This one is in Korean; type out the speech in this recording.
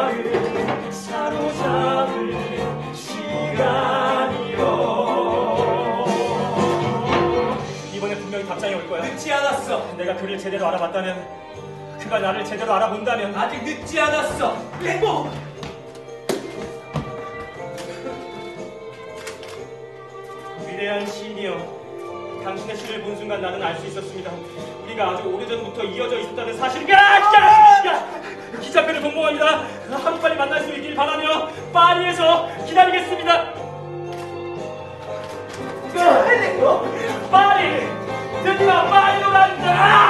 나를 사로잡을 시간이여. 이번에 분명히 답장이 올 거야. 늦지 않았어. 내가 그를 제대로 알아봤다면, 그가 나를 제대로 알아본다면. 아직 늦지 않았어. 행복. 위대한 시인이여, 당신의 시를 본 순간 나는 알 수 있었습니다. 우리가 아주 오래전부터 이어져 있었다는 사실을. 야! 기차표를 동봉합니다. 하루빨리 만날 수 있길 바라며 파리에서 기다리겠습니다. 파리! 드디어 파리로 간다!